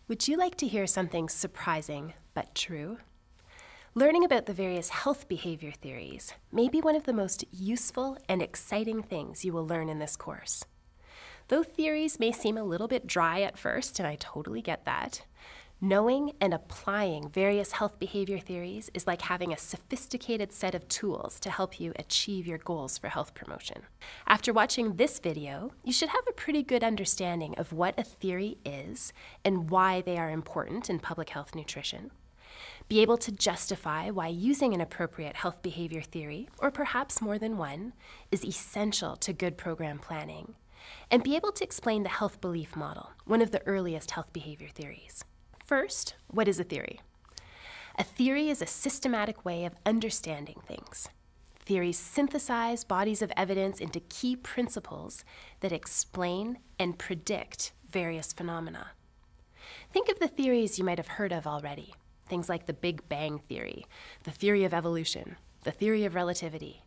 Would you like to hear something surprising but true? Learning about the various health behavior theories may be one of the most useful and exciting things you will learn in this course. Though theories may seem a little bit dry at first, and I totally get that, knowing and applying various health behavior theories is like having a sophisticated set of tools to help you achieve your goals for health promotion. After watching this video, you should have a pretty good understanding of what a theory is and why they are important in public health nutrition. Be able to justify why using an appropriate health behavior theory, or perhaps more than one, is essential to good program planning. And be able to explain the health belief model, one of the earliest health behavior theories. First, what is a theory? A theory is a systematic way of understanding things. Theories synthesize bodies of evidence into key principles that explain and predict various phenomena. Think of the theories you might have heard of already. Things like the Big Bang Theory, the theory of evolution, the theory of relativity.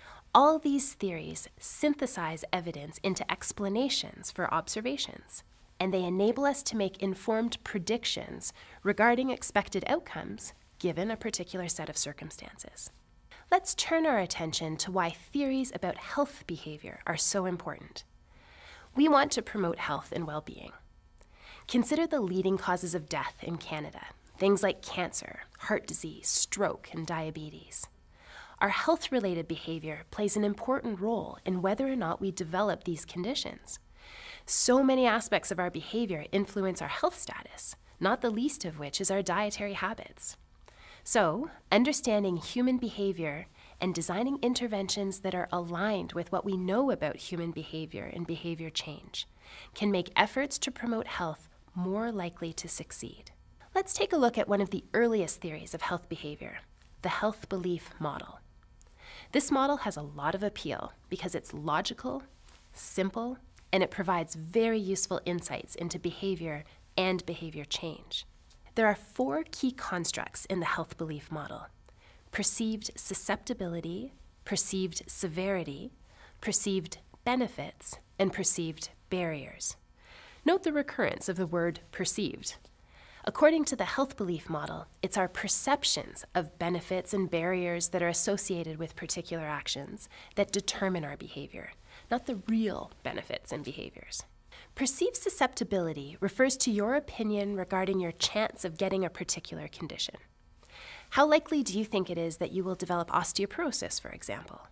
All these theories synthesize evidence into explanations for observations, and they enable us to make informed predictions regarding expected outcomes given a particular set of circumstances. Let's turn our attention to why theories about health behavior are so important. We want to promote health and well-being. Consider the leading causes of death in Canada, things like cancer, heart disease, stroke, and diabetes. Our health-related behavior plays an important role in whether or not we develop these conditions. So many aspects of our behavior influence our health status, not the least of which is our dietary habits. So, understanding human behavior and designing interventions that are aligned with what we know about human behavior and behavior change can make efforts to promote health more likely to succeed. Let's take a look at one of the earliest theories of health behavior, the health belief model. This model has a lot of appeal because it's logical, simple, and it provides very useful insights into behavior and behavior change. There are 4 key constructs in the health belief model: perceived susceptibility, perceived severity, perceived benefits, and perceived barriers. Note the recurrence of the word perceived. According to the health belief model, it's our perceptions of benefits and barriers that are associated with particular actions that determine our behavior, not the real benefits and behaviors. Perceived susceptibility refers to your opinion regarding your chance of getting a particular condition. How likely do you think it is that you will develop osteoporosis, for example?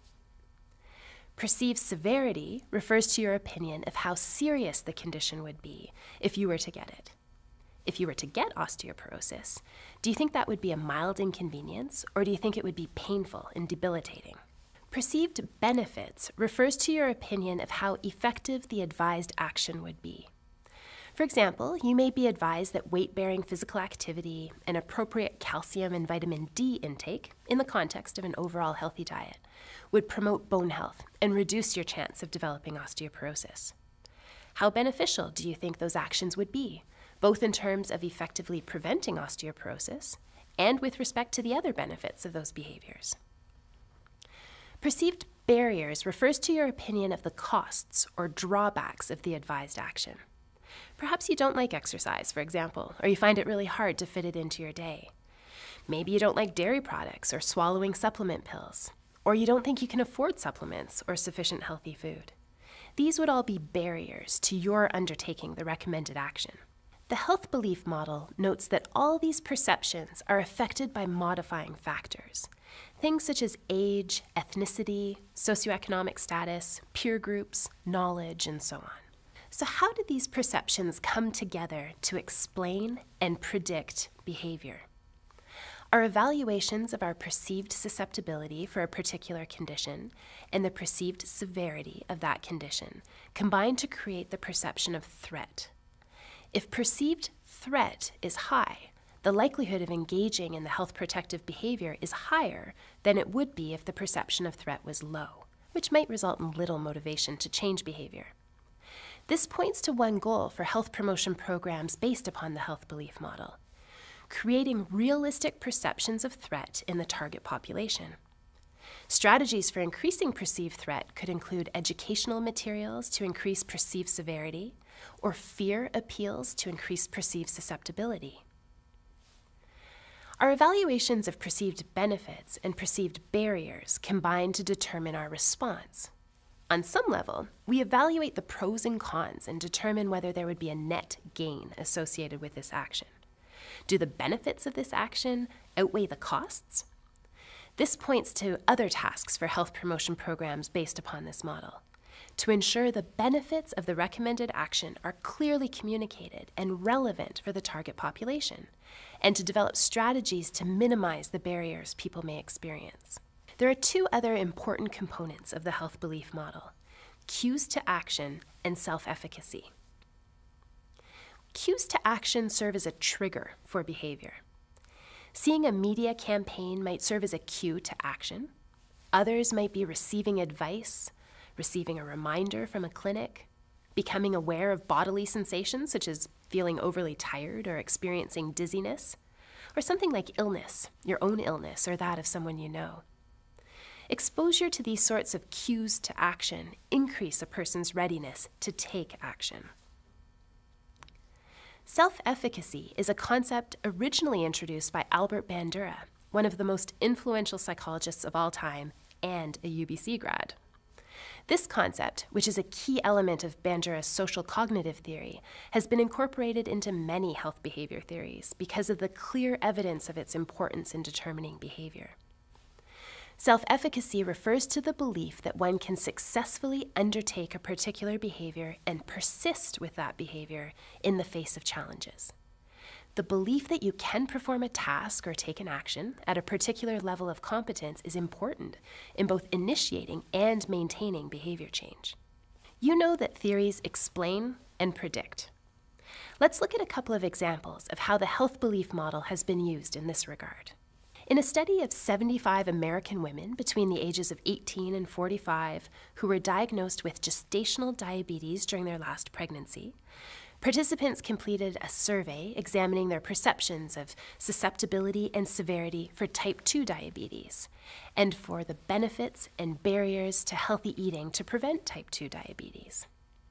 Perceived severity refers to your opinion of how serious the condition would be if you were to get it. If you were to get osteoporosis, do you think that would be a mild inconvenience, or do you think it would be painful and debilitating? Perceived benefits refers to your opinion of how effective the advised action would be. For example, you may be advised that weight-bearing physical activity and appropriate calcium and vitamin D intake, in the context of an overall healthy diet, would promote bone health and reduce your chance of developing osteoporosis. How beneficial do you think those actions would be, both in terms of effectively preventing osteoporosis and with respect to the other benefits of those behaviors? Perceived barriers refers to your opinion of the costs or drawbacks of the advised action. Perhaps you don't like exercise, for example, or you find it really hard to fit it into your day. Maybe you don't like dairy products or swallowing supplement pills, or you don't think you can afford supplements or sufficient healthy food. These would all be barriers to your undertaking the recommended action. The health belief model notes that all these perceptions are affected by modifying factors. Things such as age, ethnicity, socioeconomic status, peer groups, knowledge, and so on. So how do these perceptions come together to explain and predict behavior? Our evaluations of our perceived susceptibility for a particular condition and the perceived severity of that condition combine to create the perception of threat. If perceived threat is high, the likelihood of engaging in the health protective behavior is higher than it would be if the perception of threat was low, which might result in little motivation to change behavior. This points to one goal for health promotion programs based upon the health belief model: creating realistic perceptions of threat in the target population. Strategies for increasing perceived threat could include educational materials to increase perceived severity, or fear appeals to increase perceived susceptibility? Our evaluations of perceived benefits and perceived barriers combine to determine our response. On some level, we evaluate the pros and cons and determine whether there would be a net gain associated with this action. Do the benefits of this action outweigh the costs? This points to other tasks for health promotion programs based upon this model, to ensure the benefits of the recommended action are clearly communicated and relevant for the target population, and to develop strategies to minimize the barriers people may experience. There are two other important components of the health belief model: cues to action and self-efficacy. Cues to action serve as a trigger for behavior. Seeing a media campaign might serve as a cue to action. Others might be receiving advice, receiving a reminder from a clinic, becoming aware of bodily sensations such as feeling overly tired or experiencing dizziness, or something like illness, your own illness or that of someone you know. Exposure to these sorts of cues to action increase a person's readiness to take action. Self-efficacy is a concept originally introduced by Albert Bandura, one of the most influential psychologists of all time and a UBC grad. This concept, which is a key element of Bandura's social cognitive theory, has been incorporated into many health behavior theories because of the clear evidence of its importance in determining behavior. Self-efficacy refers to the belief that one can successfully undertake a particular behavior and persist with that behavior in the face of challenges. The belief that you can perform a task or take an action at a particular level of competence is important in both initiating and maintaining behavior change. You know that theories explain and predict. Let's look at a couple of examples of how the health belief model has been used in this regard. In a study of 75 American women between the ages of 18 and 45 who were diagnosed with gestational diabetes during their last pregnancy, participants completed a survey examining their perceptions of susceptibility and severity for type 2 diabetes and for the benefits and barriers to healthy eating to prevent type 2 diabetes.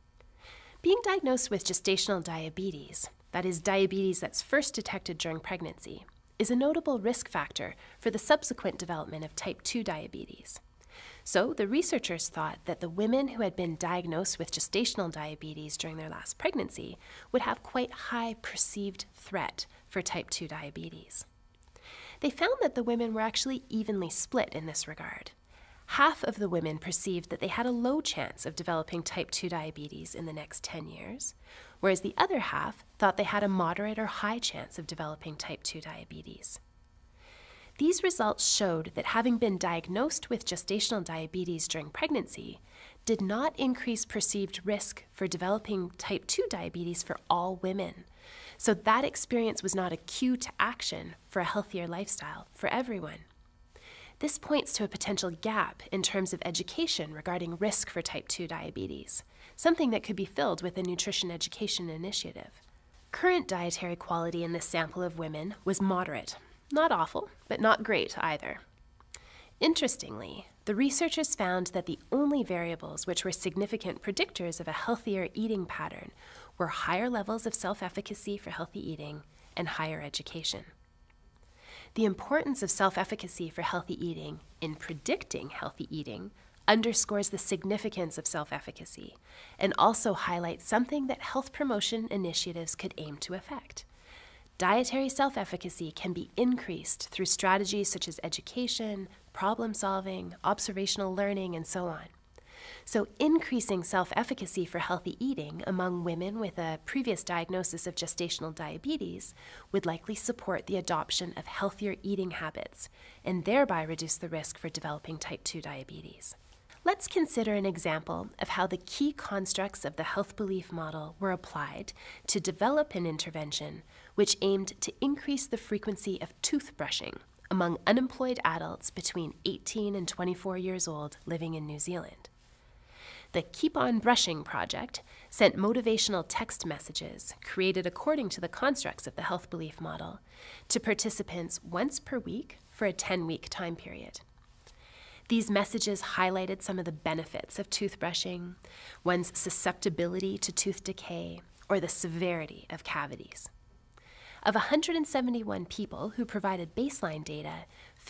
Being diagnosed with gestational diabetes, that is, diabetes that's first detected during pregnancy, is a notable risk factor for the subsequent development of type 2 diabetes. So the researchers thought that the women who had been diagnosed with gestational diabetes during their last pregnancy would have quite high perceived threat for type 2 diabetes. They found that the women were actually evenly split in this regard. Half of the women perceived that they had a low chance of developing type 2 diabetes in the next 10 years, whereas the other half thought they had a moderate or high chance of developing type 2 diabetes. These results showed that having been diagnosed with gestational diabetes during pregnancy did not increase perceived risk for developing type 2 diabetes for all women. So that experience was not a cue to action for a healthier lifestyle for everyone. This points to a potential gap in terms of education regarding risk for type 2 diabetes, something that could be filled with a nutrition education initiative. Current dietary quality in this sample of women was moderate. Not awful, but not great either. Interestingly, the researchers found that the only variables which were significant predictors of a healthier eating pattern were higher levels of self-efficacy for healthy eating and higher education. The importance of self-efficacy for healthy eating in predicting healthy eating underscores the significance of self-efficacy and also highlights something that health promotion initiatives could aim to affect. Dietary self-efficacy can be increased through strategies such as education, problem-solving, observational learning, and so on. So increasing self-efficacy for healthy eating among women with a previous diagnosis of gestational diabetes would likely support the adoption of healthier eating habits and thereby reduce the risk for developing type 2 diabetes. Let's consider an example of how the key constructs of the health belief model were applied to develop an intervention which aimed to increase the frequency of toothbrushing among unemployed adults between 18 and 24 years old living in New Zealand. The Keep On Brushing project sent motivational text messages, created according to the constructs of the health belief model, to participants once per week for a 10-week time period. These messages highlighted some of the benefits of toothbrushing, one's susceptibility to tooth decay, or the severity of cavities. Of 171 people who provided baseline data,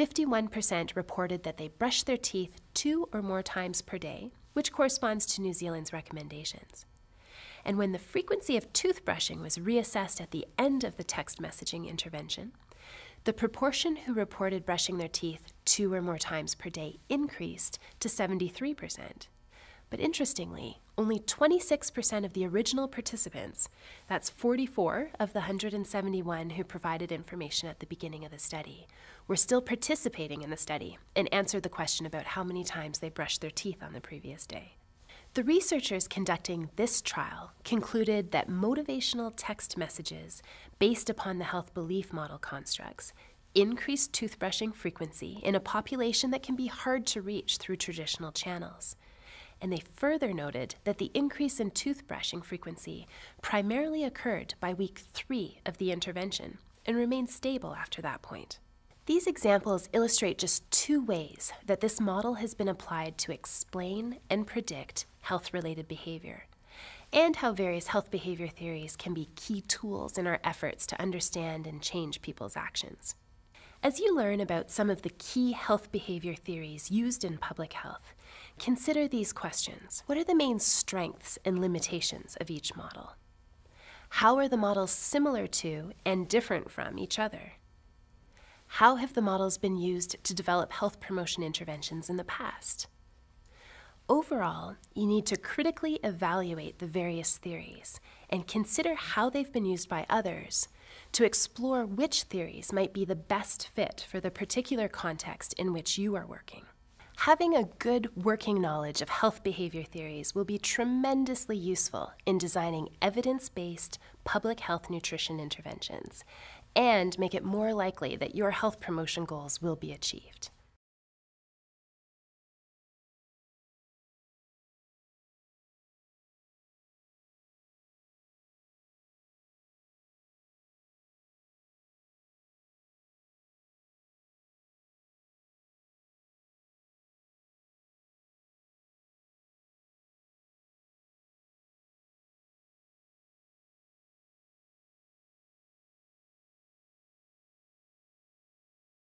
51% reported that they brushed their teeth 2 or more times per day, which corresponds to New Zealand's recommendations. And when the frequency of toothbrushing was reassessed at the end of the text messaging intervention, the proportion who reported brushing their teeth 2 or more times per day increased to 73%. But interestingly, only 26% of the original participants, that's 44 of the 171 who provided information at the beginning of the study, were still participating in the study and answered the question about how many times they brushed their teeth on the previous day. The researchers conducting this trial concluded that motivational text messages based upon the health belief model constructs increased toothbrushing frequency in a population that can be hard to reach through traditional channels. And they further noted that the increase in toothbrushing frequency primarily occurred by week 3 of the intervention and remained stable after that point. These examples illustrate just 2 ways that this model has been applied to explain and predict health-related behavior, and how various health behavior theories can be key tools in our efforts to understand and change people's actions. As you learn about some of the key health behavior theories used in public health, consider these questions. What are the main strengths and limitations of each model? How are the models similar to and different from each other? How have the models been used to develop health promotion interventions in the past? Overall, you need to critically evaluate the various theories and consider how they've been used by others to explore which theories might be the best fit for the particular context in which you are working. Having a good working knowledge of health behavior theories will be tremendously useful in designing evidence-based public health nutrition interventions and make it more likely that your health promotion goals will be achieved.